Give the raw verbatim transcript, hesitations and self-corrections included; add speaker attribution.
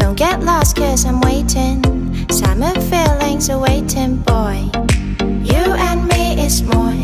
Speaker 1: Don't get lost cause I'm waiting. Summer feelings are waiting, boy. You and me is more.